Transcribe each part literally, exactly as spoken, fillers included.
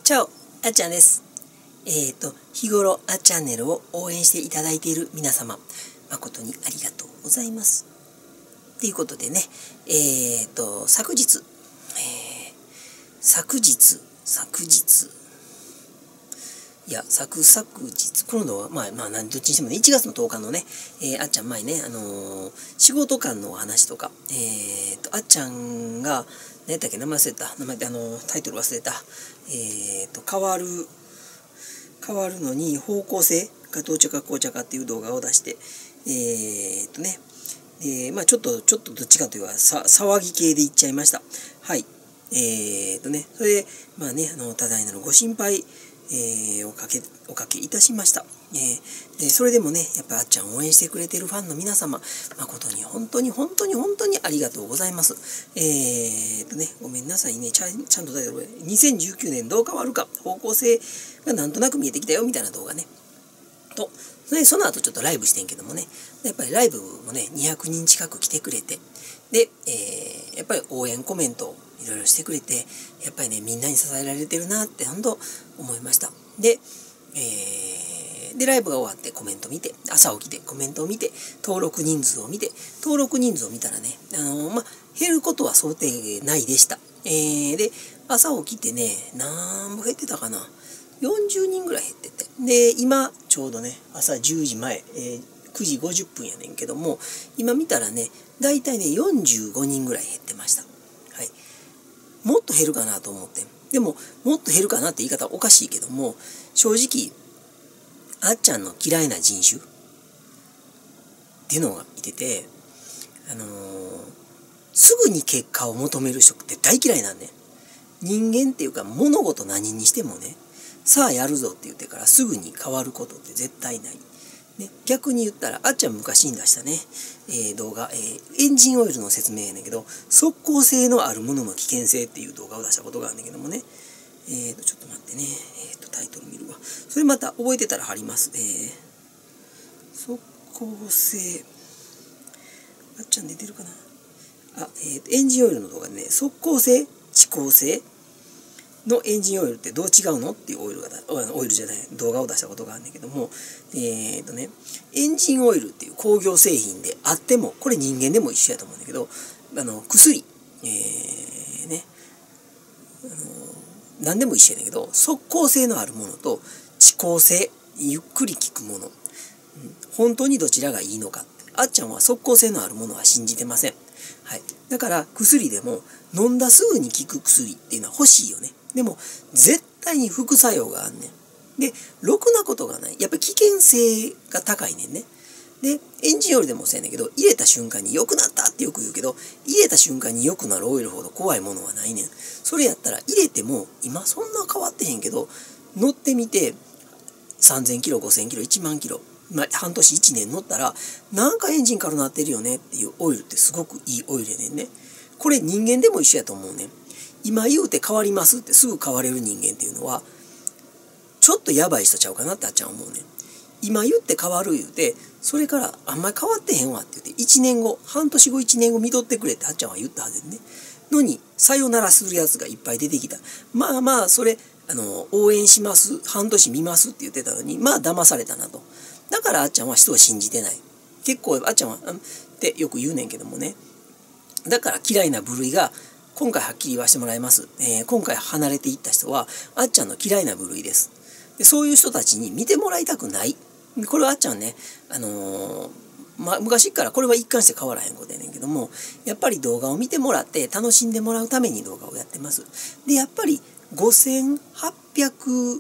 チャオ、あっちゃんです。えっと、日頃あっチャンネルを応援していただいている皆様、誠にありがとうございます。ということでね、えっと、昨日、えー、昨日、昨日、いや、昨昨日、今度は、まあ、まあ、どっちにしてもね、いちがつのとおかのね、えー、あっちゃん前ね、あのー、仕事間のお話とか、えーと、あっちゃんが、何やったっけ、名前忘れた、名前で、あのー、タイトル忘れた、えーと、変わる、変わるのに方向性がどうちゃかこうちゃかっていう動画を出して、えーとね、えー、まあ、ちょっと、ちょっとどっちかというと、さ、騒ぎ系で言っちゃいました。はい。えーとね、それで、まあね、あの、多大なるご心配、えー、おかけ、おかけいたしました。えー、で、それでもね、やっぱあっちゃんを応援してくれているファンの皆様、誠に本当に本当に本当にありがとうございます。えーとね、ごめんなさいね、ちゃん、ちゃんとタイトル、にせんじゅうきゅうねんどう変わるか、方向性がなんとなく見えてきたよ、みたいな動画ね。と、で、その後ちょっとライブしてんけどもね、やっぱりライブもね、にひゃくにん近く来てくれて、で、えー、やっぱり応援コメントをいろいろしてくれて、やっぱりね、みんなに支えられてるなって本当思いました。で、えー、で、ライブが終わってコメント見て、朝起きてコメントを見て、登録人数を見て、登録人数を見たらね、あのー、まあ、減ることは想定内でした。えー、で、朝起きてね、なんぼ減ってたかな。よんじゅうにんぐらい減ってて。で、今、ちょうどね、朝じゅうじまえ、えー、くじごじゅっぷんやねんけども、今見たらね、だいたいね、よんじゅうごにんぐらい減ってました。はい。もっと減るかなと思って。でも、もっと減るかなって言い方おかしいけども、正直、あっちゃんの嫌いな人種っていうのがいてて、あのー、すぐに結果を求める人って大嫌いなんね。人間っていうか、物事何にしてもね、さあやるぞって言ってからすぐに変わることって絶対ない。ね、逆に言ったら、あっちゃん昔に出したね、えー、動画、えー、エンジンオイルの説明やねんけど、即効性のあるものの危険性っていう動画を出したことがあるんだけどもね、えーと、ちょっと待ってね、えーと、タイトル見るわ。それまた覚えてたら貼ります。えー、即効性、あっちゃん出てるかなあ、えーと、エンジンオイルの動画でね、即効性、遅効性のエンジンオイルってどう違うのっていうオイルがオイルじゃない動画を出したことがあるんだけども、えーとね、エンジンオイルっていう工業製品であっても、これ人間でも一緒やと思うんだけど、あの薬、えー、ね、あの何でも一緒やねんけど、即効性のあるものと遅効性、ゆっくり効くもの、うん、本当にどちらがいいのかって、あっちゃんは即効性のあるものは信じてません。はい、だから薬でも飲んだすぐに効く薬っていうのは欲しいよね。でも絶対に副作用があんねん。で、ろくなことがない。やっぱり危険性が高いねんね。で、エンジンオイルでもそうやねんけど、入れた瞬間に良くなったってよく言うけど、入れた瞬間に良くなるオイルほど怖いものはないねん。それやったら入れても、今そんな変わってへんけど、乗ってみて、さんぜんキロ、ごせんキロ、いちまんキロ、まあ、半年いちねん乗ったら、なんかエンジン軽なってるよねっていうオイルってすごくいいオイルやねんね。これ人間でも一緒やと思うねん。今言うて変わりますってすぐ変われる人間っていうのは、ちょっとやばい人ちゃうかなってあっちゃん思うねん。今言って変わる言うて、それからあんまり変わってへんわって言って、いちねんご、半年後いちねんご見とってくれってあっちゃんは言ったはずね。のに、さよならするやつがいっぱい出てきた。まあまあ、それ、あの、応援します、半年見ますって言ってたのに、まあ騙されたなと。だからあっちゃんは人を信じてない。結構あっちゃんは、ってよく言うねんけどもね。だから嫌いな部類が、今回はっきり言わせてもらいます。えー、今回離れていった人は、あっちゃんの嫌いな部類です。で、そういう人たちに見てもらいたくない。これはあっちゃんね、あのー、まあ、昔からこれは一貫して変わらへんことやねんけども、やっぱり動画を見てもらって楽しんでもらうために動画をやってます。で、やっぱりごせんはっぴゃく、ん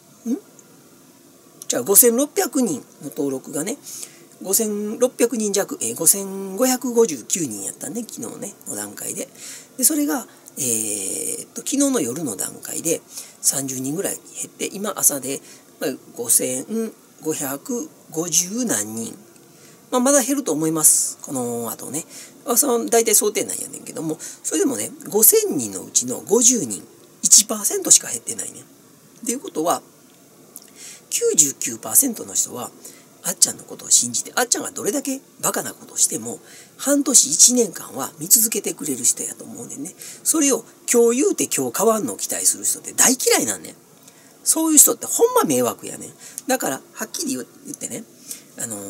じゃあごせんろっぴゃくにんの登録がね、ごせんろっぴゃくにん弱、えー、ごせんごひゃくごじゅうきゅうにんやったね、昨日ね、の段階で。で、それが、えー、っと、昨日の夜の段階でさんじゅうにんぐらい減って、今朝で、まあ、ごせんごひゃくごじゅうなんにん。まあ、まだ減ると思います。この後ね。まあ、その大体想定内やねんけども、それでもね、ごせんにんのうちのごじゅうにん、いちパーセント しか減ってないねん。っていうことは、きゅうじゅうきゅうパーセント の人は、あっちゃんのことを信じて、あっちゃんがどれだけバカなことをしても、半年いちねんかんは見続けてくれる人やと思うねんね。それを今日言うて今日変わんのを期待する人って大嫌いなんねん。 そういう人ってほんま迷惑やねん。だからはっきり言ってね、あのー、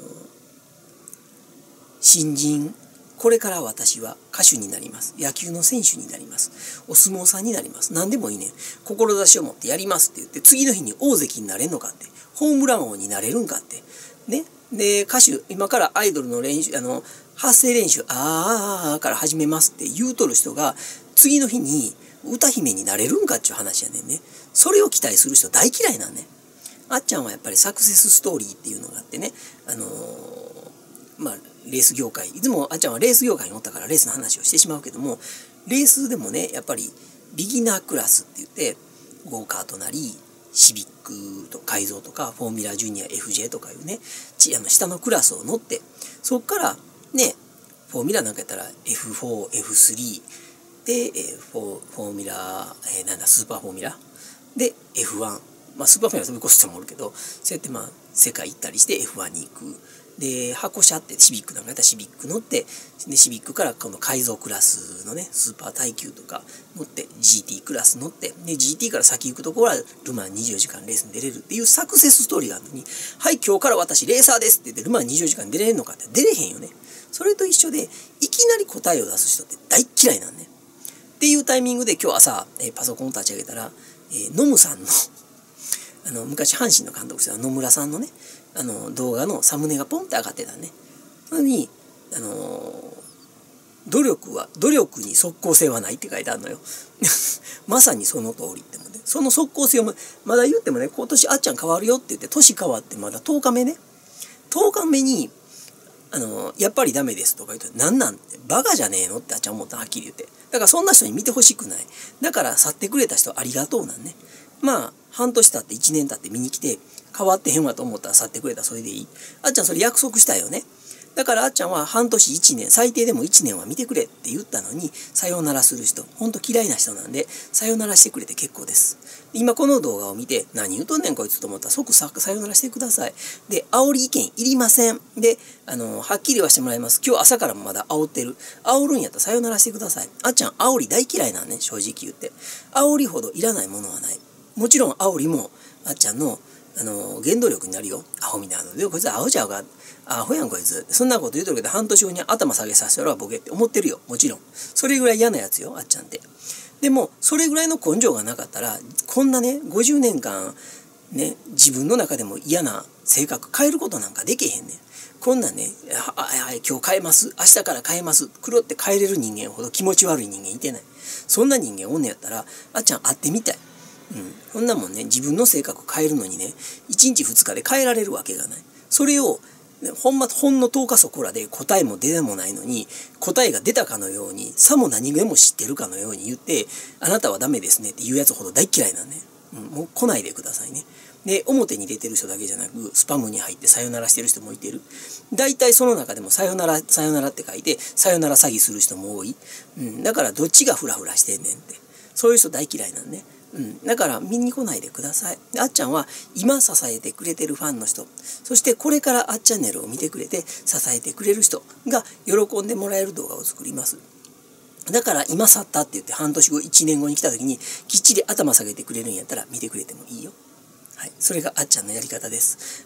新人これから私は歌手になります。野球の選手になります。お相撲さんになります。何でもいいねん。志を持ってやりますって言って、次の日に大関になれんのかって。ホームラン王になれるんかって。ね。で、歌手、今からアイドルの練習、あの、発声練習、あーあーから始めますって言うとる人が、次の日に歌姫になれるんかっていう話やねんね。それを期待する人大嫌いなんね。あっちゃんはやっぱりサクセスストーリーっていうのがあってね、あのー、まあ、レース業界、いつもあっちゃんはレース業界におったからレースの話をしてしまうけども、レースでもね、やっぱりビギナークラスって言って、ゴーカートなり、シビックと改造とか、フォーミュラジュニア エフジェー とかいうね、あの下のクラスを乗って、そっからね、フォーミュラなんかやったら エフフォー、エフスリー で、えー、フォー、フォーミュラ、えー、なんだ、スーパーフォーミュラで エフワン、まあスーパーフォーミュラそれこそ人もおるけど、そうやってまあ世界行ったりして エフワン に行く。で、箱車ってシビックなんかやったらシビック乗って、で、シビックからこの改造クラスのね、スーパー耐久とか乗って、ジーティー クラス乗って、で、ジーティー から先行くところはルマンにじゅうよじかんレースに出れるっていうサクセスストーリーがあるのに、はい、今日から私レーサーですって言ってルマンにじゅうよじかん出れるのかって出れへんよね。それと一緒で、いきなり答えを出す人って大嫌いなんね。っていうタイミングで今日朝、えー、パソコンを立ち上げたら、えー、ノムさんのあの昔阪神の監督してた野村さんのね、あの動画のサムネがポンって上がってたね。それに、あのー、努力は努力に即効性はないって書いてあるのよ。まさにその通りってもね、その即効性をまだ言ってもね、今年あっちゃん変わるよって言って年変わってまだとおかめね、とおかめにあのー、やっぱりダメですとか言うと、なんなんてバカじゃねえのってあっちゃん思ったはっきり言って。だからそんな人に見てほしくない。だから去ってくれた人ありがとうなんね。まあ半年経っていちねん経って見に来て変わってへんわと思ったら去ってくれたらそれでいい。あっちゃんそれ約束したよね。だからあっちゃんは半年いちねん、最低でもいちねんは見てくれって言ったのに、さようならする人、ほんと嫌いな人なんで、さようならしてくれて結構です。今この動画を見て、何言うとんねんこいつと思ったら即さ、さようならしてください。で、煽り意見いりません。で、あの、はっきりはしてもらいます。今日朝からもまだ煽ってる。煽るんやったらさようならしてください。あっちゃん煽り大嫌いなんね、正直言って。煽りほどいらないものはない。もちろん煽りも、あっちゃんの、あの、原動力になるよ。アホみたいなので、こいつアホちゃうか。アホやんこいつ。そんなこと言うとるけど、半年後に頭下げさせたらボケって思ってるよ。もちろん。それぐらい嫌なやつよ、あっちゃんって。でも、それぐらいの根性がなかったら、こんなね、ごじゅうねんかん、ね、自分の中でも嫌な性格変えることなんかできへんねん。こんなんね、あ、あ、今日変えます。明日から変えます。黒って変えれる人間ほど気持ち悪い人間いてない。そんな人間おんねやったら、あっちゃん会ってみたい。うん。そんなもんね、自分の性格変えるのにね、いちにちふつかで変えられるわけがない。それを、ほんま、ほんのとおかそこらで答えも出てもないのに、答えが出たかのように、さも何でも知ってるかのように言って、あなたはダメですねって言うやつほど大嫌いなんね。うん、もう来ないでくださいね。で、表に出てる人だけじゃなく、スパムに入ってさよならしてる人もいてる。大体その中でもさよなら、さよならって書いて、さよなら詐欺する人も多い。うん、だからどっちがフラフラしてんねんって。そういう人大嫌いなんね。うん、だから見に来ないでください。あっちゃんは今支えてくれてるファンの人、そしてこれからあっチャンネルを見てくれて支えてくれる人が喜んでもらえる動画を作ります。だから今去ったって言って半年後いちねんごに来た時にきっちり頭下げてくれるんやったら見てくれてもいいよ。はい、それがあっちゃんのやり方です。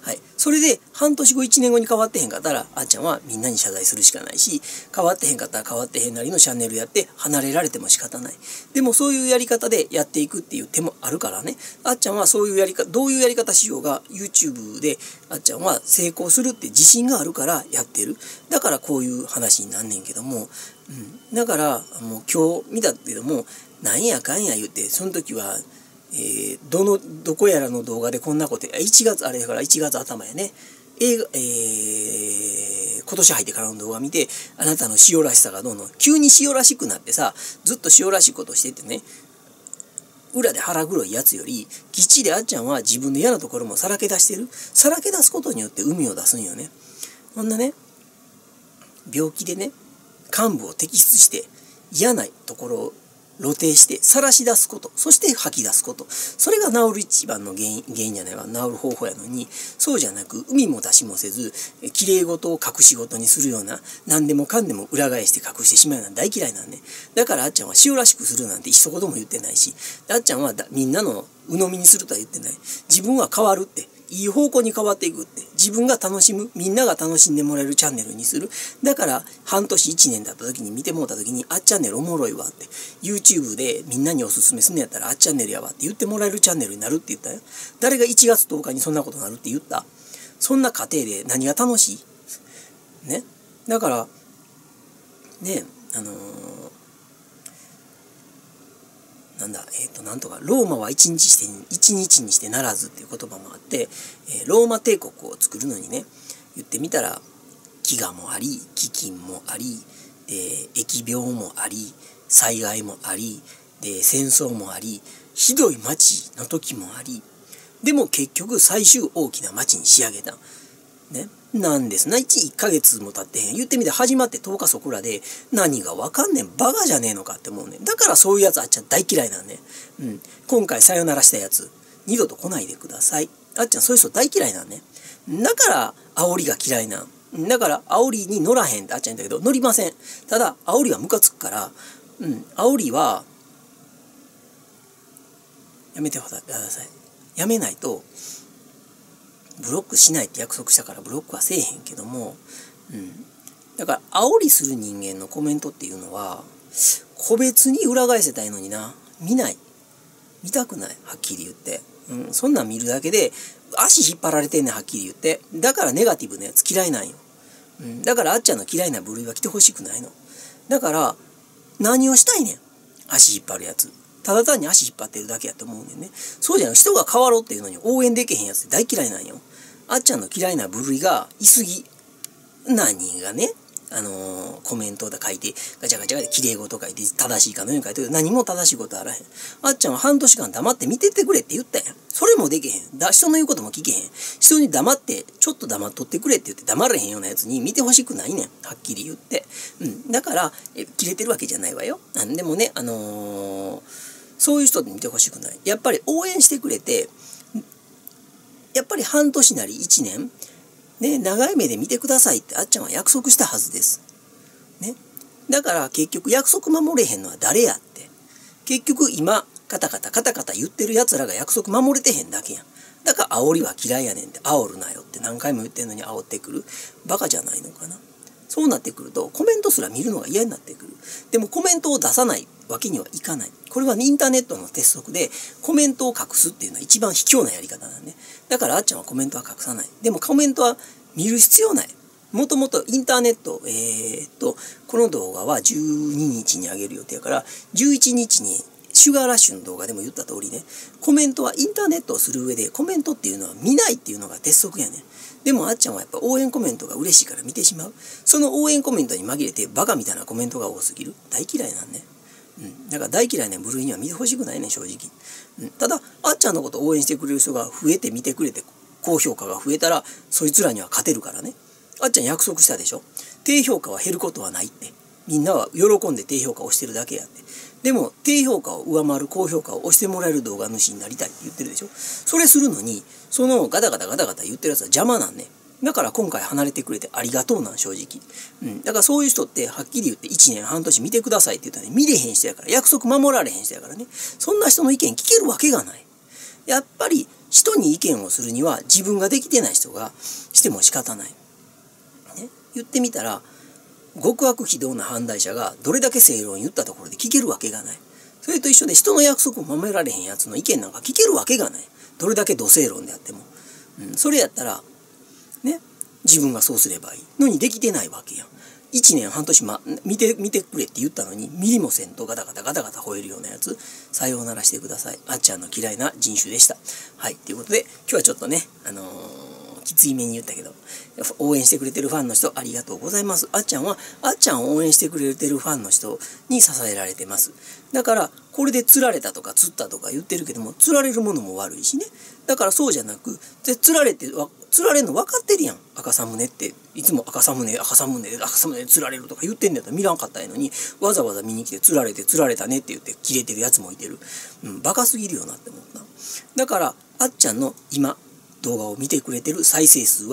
はい、それで半年後いちねんごに変わってへんかったらあっちゃんはみんなに謝罪するしかないし、変わってへんかったら変わってへんなりのチャンネルやって離れられても仕方ない。でもそういうやり方でやっていくっていう手もあるからね。あっちゃんはそういうやり方、どういうやり方しようが YouTube であっちゃんは成功するって自信があるからやってる。だからこういう話になんねんけども、うん、だからもう今日見たけどもなんやかんや言ってその時はえー、どのどこやらの動画でこんなこといちがつあれだからいちがつ頭やね、映画、えー、今年入ってからの動画見てあなたの塩らしさがどんどん急に塩らしくなってさ、ずっと塩らしいことしててね、裏で腹黒いやつよりきっちりあっちゃんは自分の嫌なところもさらけ出してる。さらけ出すことによって海を出すんよね。こんなね病気でね幹部を摘出して嫌なところを露呈して晒し出すこと、そして吐き出すこと、それが治る一番の原因、原因じゃないわ、治る方法やのに、そうじゃなく海も出しもせずきれい事を隠し事にするような、何でもかんでも裏返して隠してしまうような大嫌いなんで、だからあっちゃんは塩らしくするなんて一言も言ってないし、あっちゃんはだみんなの鵜呑みにするとは言ってない。自分は変わるって。いい方向に変わっていくって。自分が楽しむ、みんなが楽しんでもらえるチャンネルにする。だから半年いちねんだった時に見てもうた時に、あっチャンネルおもろいわって。YouTube でみんなにおすすめすんのやったらあっチャンネルやわって言ってもらえるチャンネルになるって言ったよ。誰がいちがつとおかにそんなことになるって言った？そんな過程で何が楽しい？ね。だから、ね、あのー、なんだ、えっと、なんとか、ローマは一日して、一日にしてならずっていう言葉もあって、えー、ローマ帝国を作るのにね、言ってみたら、飢餓もあり、飢饉もあり、で、疫病もあり、災害もあり、で、戦争もあり、ひどい町の時もあり、でも結局最終大きな町に仕上げた。ね。なんですな。いち、いっかげつも経ってへん。言ってみて始まってとおかそこらで何がわかんねん。バカじゃねえのかって思うねん。だからそういうやつあっちゃん大嫌いなんね。うん。今回さよならしたやつ、二度と来ないでください。あっちゃんそういう人大嫌いなんね。だから煽りが嫌いなん。だから煽りに乗らへんってあっちゃん言ったけど乗りません。ただ煽りはムカつくから、うん。煽りはやめてください。やめないとブロックしないって約束したからブロックはせえへんけども、うん、だから煽りする人間のコメントっていうのは個別に裏返せたいのにな、見ない、見たくない、はっきり言って、うん、そんなん見るだけで足引っ張られてんねん、はっきり言って。だからネガティブなやつ嫌いなんよ、うん、だからあっちゃんの嫌いな部類は来てほしくないの。だから何をしたいねん、足引っ張るやつ。ただ単に足引っ張ってるだけやと思うねんね。そうじゃなく人が変わろうっていうのに応援できへんやつって大嫌いなんよ。あっちゃんの嫌いな部類がいすぎ。何人がね、あのー、コメントで書いてガチャガチャで綺麗事書いて正しいかのように書いてる。何も正しいことあらへん。あっちゃんは半年間黙って見ててくれって言ったやん。それもできへん。だ人の言うことも聞けへん。人に黙ってちょっと黙っとってくれって言って黙れへんようなやつに見てほしくないねん。はっきり言って。うん。だからえ切れてるわけじゃないわよ。なんでもね、あのー、そういう人に見てほしくない。やっぱり応援してくれて、やっぱり半年なりいちねん、ね、長い目で見てくださいってあっちゃんは約束したはずです。ね。だから結局約束守れへんのは誰やって。結局今、カタカタカタカタ言ってる奴らが約束守れてへんだけやん。だから煽りは嫌いやねんって、煽るなよって何回も言ってんのに煽ってくる。バカじゃないのかな。そうなってくるとコメントすら見るのが嫌になってくる。でもコメントを出さないわけにはいかない。これはインターネットの鉄則で、コメントを隠すっていうのは一番卑怯なやり方なんで、だからあっちゃんはコメントは隠さない。でもコメントは見る必要ない。もともとインターネット、えー、っとこの動画はじゅうににちに上げる予定やから、じゅういちにちにシュガーラッシュの動画でも言った通りね、コメントはインターネットをする上でコメントっていうのは見ないっていうのが鉄則やねん。でもあっちゃんはやっぱ応援コメントが嬉しいから見てしまう。その応援コメントに紛れてバカみたいなコメントが多すぎる。大嫌いなんね。うん、だから大嫌いな部類には見てほしくないね、正直。うん、ただあっちゃんのことを応援してくれる人が増えて見てくれて高評価が増えたらそいつらには勝てるからね。あっちゃん約束したでしょ。低評価は減ることはないって。みんなは喜んで低評価を押してるだけやって。でも低評価を上回る高評価を押してもらえる動画主になりたいって言ってるでしょ。それするのにそのガタガタガタガタ言ってるやつは邪魔なんね。だから今回離れてくれてありがとうなん、正直。うん。だからそういう人ってはっきり言っていちねん半年見てくださいって言ったらね、見れへん人やから、約束守られへん人やからね。そんな人の意見聞けるわけがない。やっぱり人に意見をするには自分ができてない人がしても仕方ない。ね。言ってみたら極悪非道な反対者がどれだけ正論言ったところで聞けるわけがない。それと一緒で人の約束を守られへんやつの意見なんか聞けるわけがない。どれだけ土正論であっても。うん。それやったらね、自分がそうすればいいのにできてないわけやん。いちねん半年、ま、見て見てくれって言ったのに見りもせんとガタガタガタガタ吠えるようなやつ、さようならしてください。あっちゃんの嫌いな人種でした。はい、ということで今日はちょっとね、あのー、きついめに言ったけど応援してくれてるファンの人ありがとうございます。あっちゃんはあっちゃんを応援してくれてるファンの人に支えられてます。だからこれで釣られたとか釣ったとか言ってるけども、釣られるものも悪いしね。だからそうじゃなく、で釣られて釣られるの分かってるやん。赤サムネっていつも赤サムネ赤サムネ赤サムネで釣られるとか言ってんだったら見らんかったのに、わざわざ見に来て釣られて釣られたねって言ってキレてるやつもいてる。うん、バカすぎるよなって思った。だからあっちゃんの今動画を見てくれてる再生数は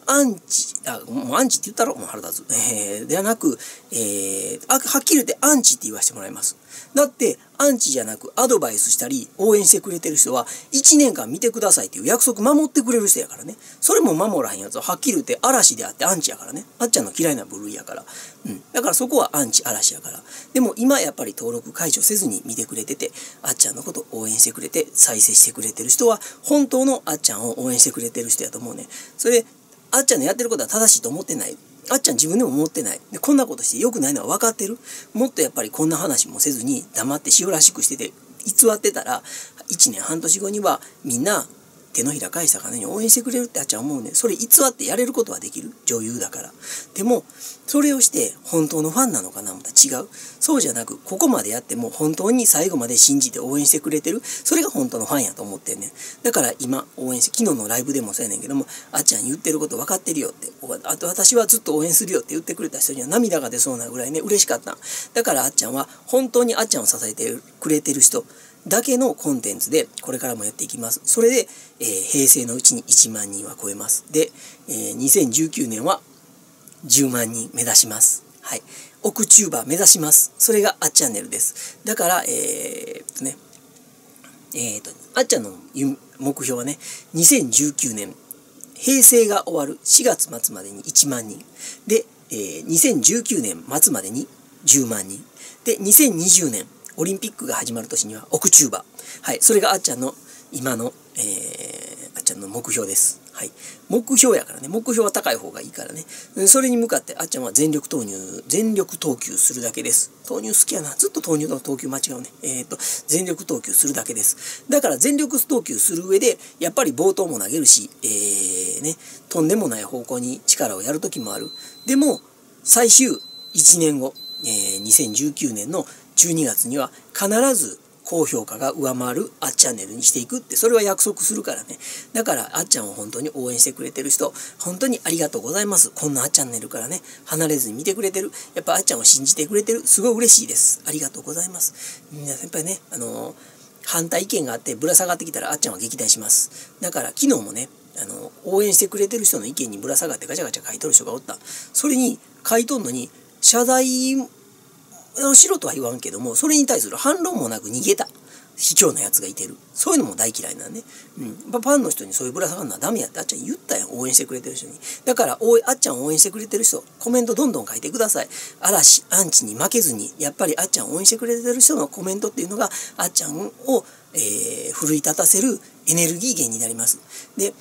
アンチ、あ、もうアンチって言ったろ、もう腹立つ。えー、ではなく、えー、あ、はっきり言ってアンチって言わせてもらいます。だって、アンチじゃなくアドバイスしたり、応援してくれてる人は、いちねんかん見てくださいっていう約束守ってくれる人やからね。それも守らへんやつは、はっきり言って嵐であってアンチやからね。あっちゃんの嫌いな部類やから。うん。だからそこはアンチ嵐やから。でも今やっぱり登録解除せずに見てくれてて、あっちゃんのことを応援してくれて、再生してくれてる人は、本当のあっちゃんを応援してくれてる人やと思うね。それで、あっちゃんのやってることは正しいと思ってない。あっちゃん自分でも思ってない。で、こんなことして良くないのは分かってる。もっとやっぱりこんな話もせずに黙って塩らしくしてて偽ってたら、いちねんはん年後にはみんな手のひら返したかのように応援してくれるってあっちゃん思うね。それ偽ってやれることはできる。女優だから。でも、それをして本当のファンなのかなまた違う。そうじゃなく、ここまでやっても本当に最後まで信じて応援してくれてる。それが本当のファンやと思ってんねん。だから今応援して、昨日のライブでもそうやねんけども、あっちゃん言ってること分かってるよって。あと私はずっと応援するよって言ってくれた人には涙が出そうなぐらいね、嬉しかった。だからあっちゃんは本当にあっちゃんを支えてくれてる人だけのコンテンツでこれからもやっていきます。それで、えー、平成のうちにいちまんにんは超えます。で、えー、にせんじゅうきゅうねんはじゅうまんにん目指します。はい。奥チューバー目指します。それがあっチャンネルです。だから、えー、っとね、えー、っと、あっちゃんの目標はね、にせんじゅうきゅうねん、平成が終わるしがつ末までにいちまんにん。で、えー、にせんじゅうきゅうねん末までにじゅうまんにん。で、にせんにじゅうねん、オリンピックが始まる年には奥チューバー。はい。それがあっちゃんの今の、えー、あっちゃんの目標です。はい。目標やからね。目標は高い方がいいからね。それに向かってあっちゃんは全力投入、全力投球するだけです。投入好きやな。ずっと投入と投球間違うね。えっと、全力投球するだけです。だから全力投球する上で、やっぱり冒頭も投げるし、えー、ね、とんでもない方向に力をやるときもある。でも、最終いちねんご、えー、にせんじゅうきゅうねんのじゅうにがつには必ず高評価が上回るあっチャンネルにしていくって、それは約束するからね。だからあっちゃんを本当に応援してくれてる人、本当にありがとうございます。こんなあっチャンネルからね、離れずに見てくれてる。やっぱあっちゃんを信じてくれてる。すごい嬉しいです。ありがとうございます。みんなやっぱりね、あのー、反対意見があってぶら下がってきたらあっちゃんは撃退します。だから昨日もね、あの応援してくれてる人の意見にぶら下がってガチャガチャ書いとる人がおった。それに書いとんのに謝罪しろとは言わんけども、それに対する反論もなく逃げた卑怯なやつがいてる。そういうのも大嫌いなんね。うん。ファンの人にそういうぶら下がるのはダメやってあっちゃん言ったやん。応援してくれてる人に。だから、あっちゃんを応援してくれてる人、コメントどんどん書いてください。嵐、アンチに負けずに、やっぱりあっちゃんを応援してくれてる人のコメントっていうのが、あっちゃんを、えー、奮い立たせるエネルギー源になります。で、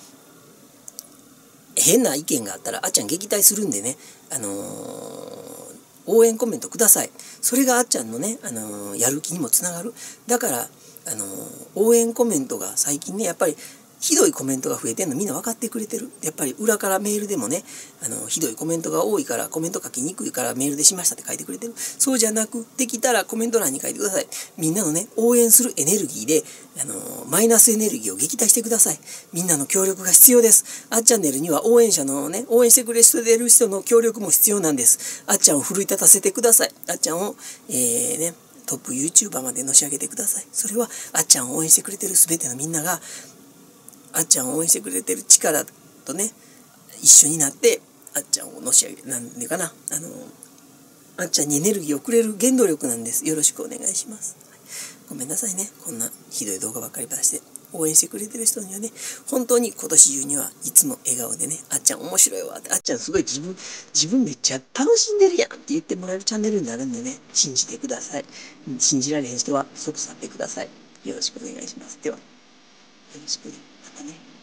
変な意見があったら、あっちゃん撃退するんでね、あのー、応援コメントください。それがあっちゃんのね、あのー、やる気にもつながる。だから、あのー、応援コメントが最近ね、やっぱりひどいコメントが増えてんのみんな分かってくれてる。やっぱり裏からメールでもね、あのひどいコメントが多いからコメント書きにくいからメールでしましたって書いてくれてる。そうじゃなく、できたらコメント欄に書いてください。みんなのね、応援するエネルギーで、あのマイナスエネルギーを撃退してください。みんなの協力が必要です。あっチャンネルには応援者のね、応援してくれる人の協力も必要なんです。あっちゃんを奮い立たせてください。あっちゃんを、えーね、トップ YouTuber までのし上げてください。それはあっちゃんを応援してくれてる全てのみんなが、あっちゃんを応援してくれてる力とね、一緒になってあっちゃんをのし上げ、なんでかな、あのあっちゃんにエネルギーをくれる原動力なんです。よろしくお願いします。ごめんなさいね、こんなひどい動画ばっかり出して。応援してくれてる人にはね、本当に今年中にはいつも笑顔でね、あっちゃん面白いわって、あっちゃんすごい自分自分めっちゃ楽しんでるやんって言ってもらえるチャンネルになるんでね、信じてください。信じられへん人は即去ってください。よろしくお願いします。ではよろしくね。またね。